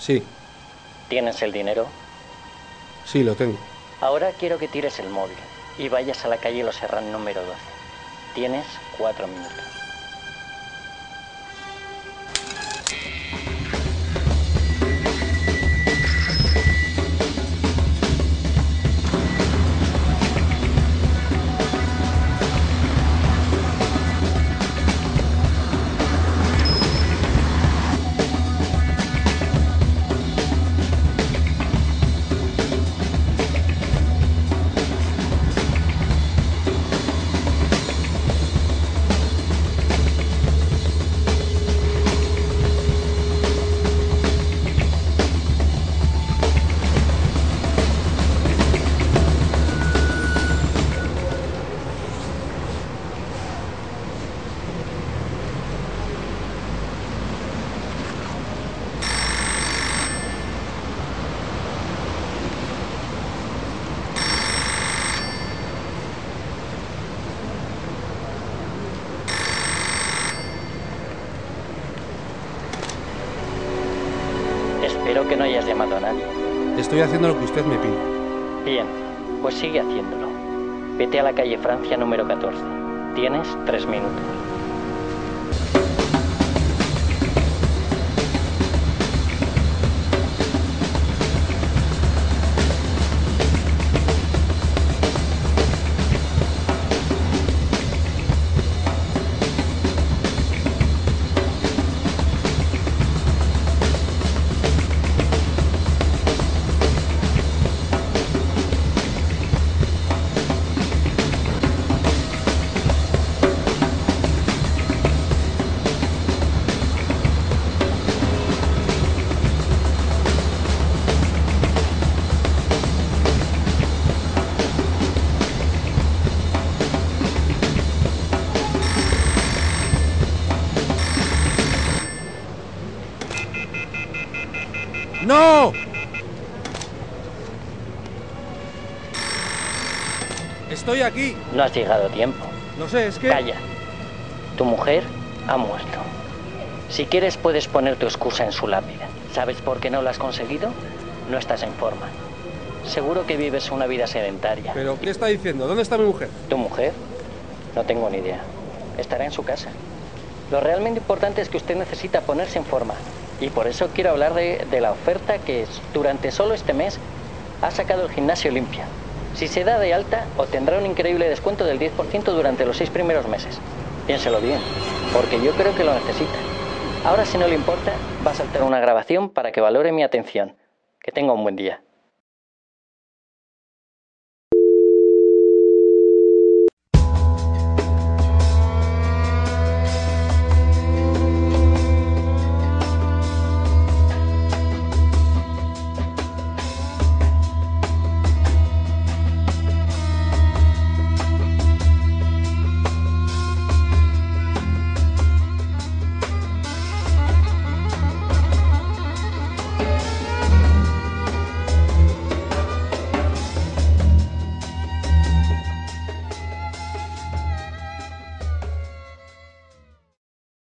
Sí, ¿Tienes el dinero? sí, lo tengo. Ahora quiero que tires el móvil y vayas a la calle Los Serrán número 12. Tienes 4 minutos. Espero que no hayas llamado a nadie. Estoy haciendo lo que usted me pide. Bien, pues sigue haciéndolo. Vete a la calle Francia número 14. Tienes 3 minutos. ¡No! Estoy aquí. No has llegado a tiempo. Lo sé, es que... Calla. Tu mujer ha muerto. Si quieres puedes poner tu excusa en su lápida. ¿Sabes por qué no lo has conseguido? No estás en forma. Seguro que vives una vida sedentaria. ¿Pero qué está diciendo? ¿Dónde está mi mujer? ¿Tu mujer? No tengo ni idea. Estará en su casa. Lo realmente importante es que usted necesita ponerse en forma. Y por eso quiero hablar de la oferta que durante solo este mes ha sacado el gimnasio Olimpia. Si se da de alta, obtendrá un increíble descuento del 10% durante los 6 primeros meses. Piénselo bien, porque yo creo que lo necesita. Ahora, si no le importa, va a saltar una grabación para que valore mi atención. Que tenga un buen día.